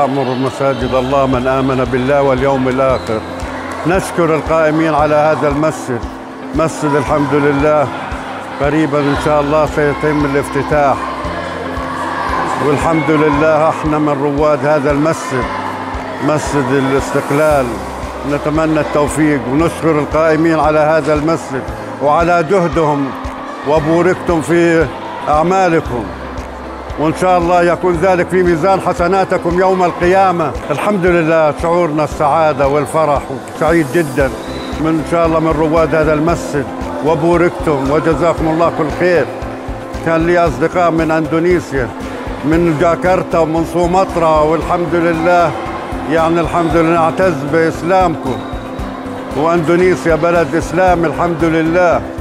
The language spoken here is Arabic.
يأمر مساجد الله من آمن بالله واليوم الآخر. نشكر القائمين على هذا المسجد. مسجد الحمد لله قريبا إن شاء الله سيتم الافتتاح، والحمد لله احنا من رواد هذا المسجد، مسجد الاستقلال. نتمنى التوفيق ونشكر القائمين على هذا المسجد وعلى جهدهم، وبوركتم في أعمالكم، وإن شاء الله يكون ذلك في ميزان حسناتكم يوم القيامة. الحمد لله شعورنا السعادة والفرح، سعيد جدا من إن شاء الله من رواد هذا المسجد، وبوركتم وجزاكم الله كل خير. كان لي أصدقاء من أندونيسيا، من جاكرتا ومن سومطرة، والحمد لله يعني الحمد لله نعتز بإسلامكم، وأندونيسيا بلد إسلامي الحمد لله.